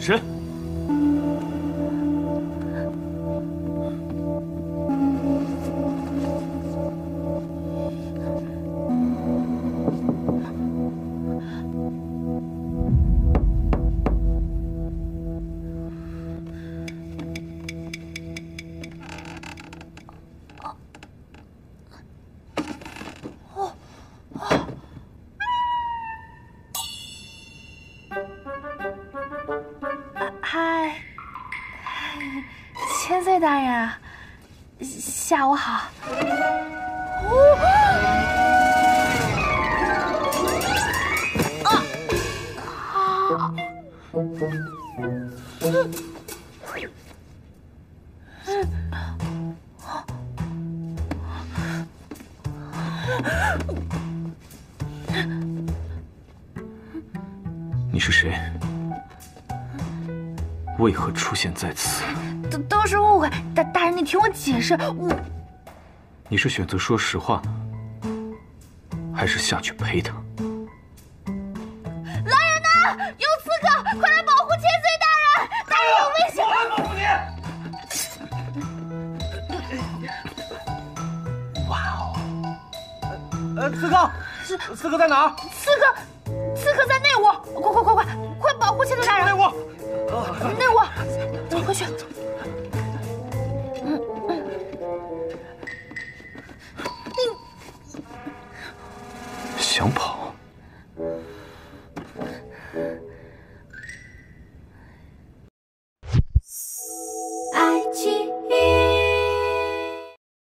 身。 嗨，千岁大人，下午好。 你是谁？为何出现在此？ 都是误会，大人，你听我解释， 你是选择说实话呢，还是下去陪他？ 来人呐！有刺客，快来保护千岁大人！大人有危险！ 我来保护你！哇哦！刺客，刺客在哪儿？ 刺客在内屋！快保护千岁大人！ 内屋， 内屋，快去！